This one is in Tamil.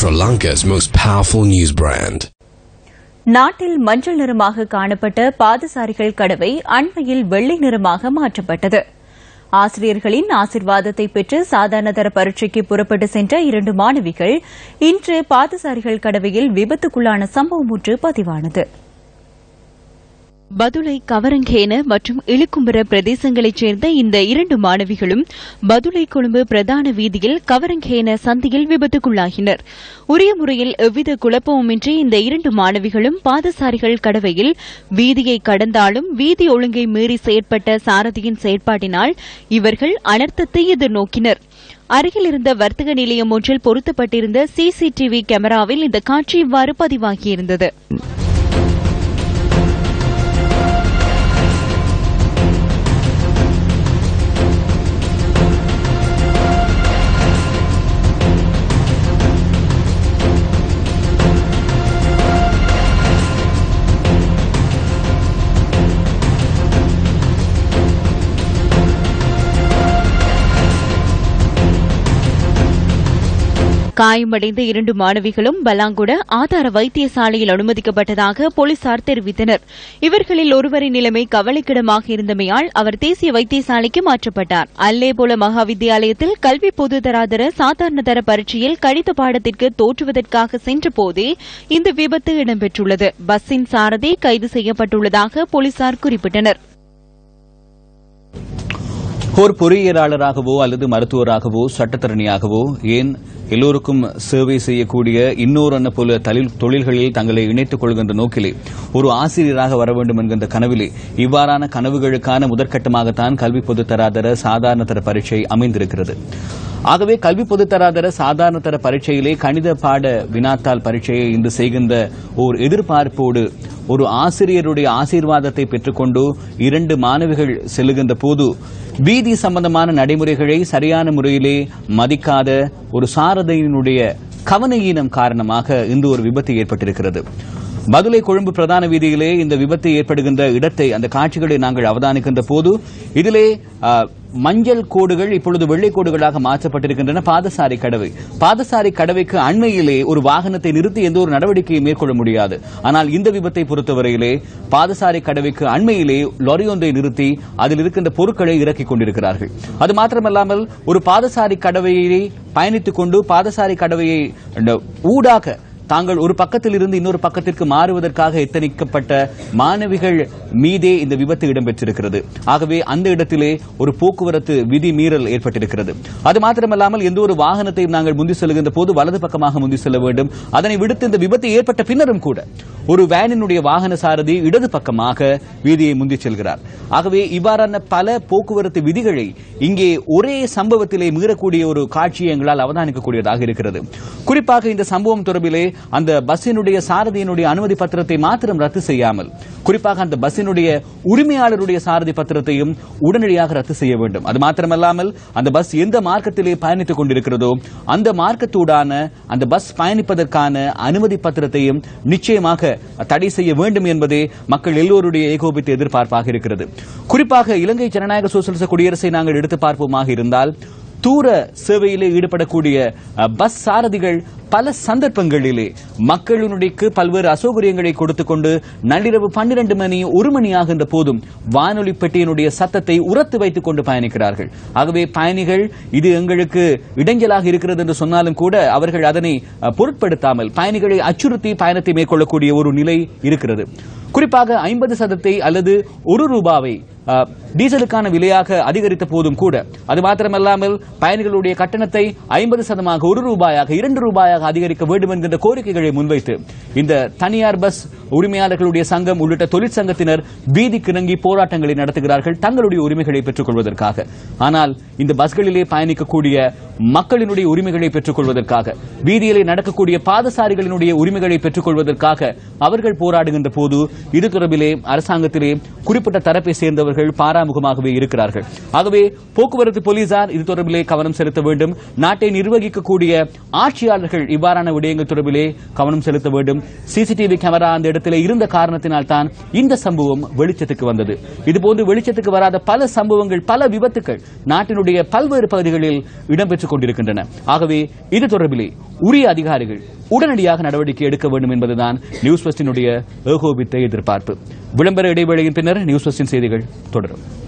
Sri Lanka's most powerful news brand. நாட்டில் மஞ்சள் நிறமாக காணப்பட்ட பாதசாரிகள் கடவை அண்மையில் வெள்ளை நிறமாக மாற்றப்பட்டது. ஆசிரியர்களின் ஆசிர்வாதத்தை பெற்று சாதாரண தர பரீட்சைக்கு புறப்பட்டு சென்ற 2 மாணவிகள் இன்று பாதசாரிகள் கடவையில் விபத்துக்குள்ளான சம்பவம் ஒன்று பதிவானது. பதுளை, கவரங்கேன மற்றும் இழுக்கும்புர பிரதேசங்களைச் சேர்ந்த இந்த 2 மாணவிகளும் பதுளை கொழும்பு பிரதான வீதியில் கவரங்கேன சந்தியில் விபத்துக்குள்ளாகினர். உரிய முறையில் எவ்வித குழப்பமுமின்றி இந்த 2 மாணவிகளும் பாதசாரிகள் கடவையில் வீதியை கடந்தாலும் வீதி ஒழுங்கை மீறி செயற்பட்ட சாரதியின் செயற்பாட்டினால் இவர்கள் அனர்த்தத்தை எதிர்நோக்கினர். அருகில் இருந்த வர்த்தக நிலையம் ஒன்றில் பொருத்தப்பட்டிருந்த சிசிடிவி கேமராவில் இந்த காட்சி இவ்வாறு பதிவாகியிருந்தது. காயமடைந்த 2 மாணவிகளும் பலாங்குட ஆதார வைத்தியசாலையில் அனுமதிக்கப்பட்டதாக போலீசார் தெரிவித்தனர். இவர்களில் ஒருவரின் நிலைமை கவலைக்கிடமாக இருந்தமையால் அவர் தேசிய வைத்தியசாலைக்கு மாற்றப்பட்டார். அல்லேபோல மகாவித்தியாலயத்தில் கல்வி பொதுதராதர சாதாரண தர பரீட்சையில் கணித பாடத்திற்கு தோற்றுவதற்காக சென்றபோதே இந்த விபத்து இடம்பெற்றுள்ளது. பஸ்ஸின் சாரதி கைது செய்யப்பட்டுள்ளதாக போலீசார் குறிப்பிட்டனர். ஒரு பொறியியலாளராகவோ அல்லது மருத்துவராகவோ சட்டத்தரணியாகவோ ஏன் எல்லோருக்கும் சேவை செய்யக்கூடிய இன்னொரு போல தொழில்களில் தங்களை இணைத்துக் கொள்கின்ற நோக்கிலே ஒரு ஆசிரியராக வர வேண்டும் என்கின்ற கனவிலே இவ்வாறான கனவுகளுக்கான முதற்கட்டமாகத்தான் கல்வி பொதுத்தராதர சாதாரண தர பரீட்சை அமைந்திருக்கிறது. ஆகவே கல்வி பொதுத்தராதர சாதாரண தர பரீட்சையிலே கணித பாட வினாத்தாள் பரீட்சையை இன்று செய்கின்ற ஓர் எதிர்பார்ப்போடு ஒரு ஆசிரியருடைய ஆசீர்வாதத்தை பெற்றுக்கொண்டு 2 மாணவிகள் செல்லுகின்ற போது வீதி சம்பந்தமான நடைமுறைகளை சரியான முறையிலே மதிக்காத ஒரு சாரதியினுடைய கவனஈனம் காரணமாக இன்று ஒரு விபத்து ஏற்பட்டிருக்கிறது. பதுளை கொழும்பு பிரதான வீதியிலே இந்த விபத்து ஏற்படுகின்ற இடத்தை அந்த காட்சிகளை நாங்கள் அவதானிக்கின்ற போது இதிலே மஞ்சள் கோடுகள் இப்பொழுது வெள்ளை கோடுகளாக மாற்றப்பட்டிருக்கின்றன. பாதசாரி கடவைக்கு அண்மையிலே ஒரு வாகனத்தை நிறுத்தி எந்த ஒரு நடவடிக்கையை மேற்கொள்ள முடியாது. ஆனால் இந்த விபத்தை பொறுத்தவரையிலே பாதசாரி கடவைக்கு அண்மையிலே லாரி ஒன்றை நிறுத்தி அதில் இருக்கின்ற பொருட்களை இறக்கிக் கொண்டிருக்கிறார்கள். அது மாத்திரமல்லாமல் ஒரு பாதசாரி கடவையை பயணித்துக் கொண்டு பாதசாரி கடவையை ஊடாக தாங்கள் ஒரு பக்கத்தில் இருந்து இன்னொரு பக்கத்திற்கு மாறுவதற்காக எத்தனிக்கப்பட்ட மாணவிகள் மீதே இந்த விபத்து இடம்பெற்றிருக்கிறது. ஆகவே அந்த இடத்திலே ஒரு போக்குவரத்து விதி மீறல் ஏற்பட்டிருக்கிறது. அது மாத்திரமல்லாமல் எந்த ஒரு வாகனத்தையும் நாங்கள் முந்தி செல்கின்ற போது வலது பக்கமாக முந்தி செல்ல வேண்டும். அதனை விடுத்து இந்த விபத்து ஏற்பட்ட பின்னரும் கூட ஒரு வேனினுடைய வாகன சாரதி இடது பக்கமாக வீதியை முந்தி செல்கிறார். ஆகவே இவ்வாறான பல போக்குவரத்து விதிகளை இங்கே ஒரே சம்பவத்திலே மீறக்கூடிய ஒரு காட்சியை எங்களால் அவதானிக்கக்கூடியதாக இருக்கிறது. குறிப்பாக இந்த சம்பவம் தொடர்பிலே அந்த பஸ்ஸினுடைய சாரதியினுடைய அனுமதி பத்திரத்தை மாத்திரம் ரத்து செய்யாமல் குறிப்பாக அந்த பஸ்ஸினுடைய உரிமையாளருடைய சாரதி பத்திரத்தையும் உடனடியாக ரத்து செய்ய வேண்டும். அது மாத்திரமல்லாமல் அந்த பஸ் எந்த மார்க்கத்திலே பயணித்துக் கொண்டிருக்கிறதோ அந்த மார்க்கத்தூடான அந்த பஸ் பயணிப்பதற்கான அனுமதி பத்திரத்தையும் நிச்சயமாக தடை செய்ய வேண்டும் என்பதே மக்கள் எல்லோருடைய ஏகோபித்த எதிர்பார்ப்பாக இருக்கிறது. குறிப்பாக இலங்கை ஜனநாயக சோசலிச குடியரசை நாங்கள் எடுத்து பார்ப்போமாக இருந்தால் தூர சேவையிலே ஈடுபடக்கூடிய பஸ் சாரதிகள் பல சந்தர்ப்பங்களிலே மக்களுடைய பல்வேறு அசௌகரியங்களை கொடுத்துக் கொண்டு நள்ளிரவு 12 மணி 1 மணி ஆகின்ற போதும் வானொலி பெட்டியினுடைய சத்தத்தை உரத்து வைத்துக் கொண்டு பயணிக்கிறார்கள். ஆகவே பயணிகள் இது எங்களுக்கு இடைஞ்சலாக இருக்கிறது என்று சொன்னாலும் கூட அவர்கள் அதனை பொருட்படுத்தாமல் பயணிகளை அச்சுறுத்தி பயணத்தை மேற்கொள்ளக்கூடிய ஒரு நிலை இருக்கிறது. குறிப்பாக 50% அல்லது ₹1 டீசலுக்கான விலையாக அதிகரித்த போதும் கூட அது மாத்திரமல்லாமல் பயணிகளுடைய கட்டணத்தை 50% ₹1 ₹2 அதிகரிக்க வேண்டும் என்கின்ற கோரிக்கைகளை முன்வைத்து இந்த தனியார் பஸ் உரிமையாளர்களுடைய சங்கம் உள்ளிட்ட தொழிற்சங்கத்தினர் வீதிக்கு இறங்கி போராட்டங்களை நடத்துகிறார்கள் தங்களுடைய உரிமைகளை பெற்றுக் கொள்வதற்காக. ஆனால் இந்த பஸ்களிலே பயணிக்கக்கூடிய மக்களினுடைய உரிமைகளை பெற்றுக் கொள்வதற்காக வீதியிலே நடக்கக்கூடிய பாதசாரிகளினுடைய உரிமைகளை பெற்றுக் கொள்வதற்காக அவர்கள் போராடுகின்ற போது இது தொடர்பிலே அரசாங்கத்திலே குறிப்பிட்ட தரப்பை சேர்ந்தவர்கள் பாராமுகமாகவே இருக்கிறார்கள். ஆகவே போக்குவரத்து போலீசார் இது தொடர்பிலே கவனம் செலுத்த வேண்டும். நாட்டை நிர்வகிக்கக்கூடிய ஆட்சியாளர்கள் இவ்வாறான விடயங்கள் தொடர்பிலே கவனம் செலுத்த வேண்டும். சிசிடிவி கேமரா அந்த இடத்திலே இருந்த காரணத்தினால் தான் இந்த சம்பவம் வெளிச்சத்துக்கு வந்தது. இதுபோன்று வெளிச்சத்துக்கு வராத பல சம்பவங்கள் பல விபத்துக்கள் நாட்டினுடைய பல்வேறு பகுதிகளில் இடம்பெற்றுக் கொண்டிருக்கின்றன. ஆகவே இது தொடர்பிலே உரிய அதிகாரிகள் உடனடியாக நடவடிக்கை எடுக்க வேண்டும் என்பதுதான் நியூஸ் ஃபர்ஸ்டினுடைய ஏகோபித்த எதிர்பார்ப்பு. விளம்பர இடைவேளையின் பின்னர் நியூஸ் ஃபர்ஸ்டின் செய்திகள் தொடரும்.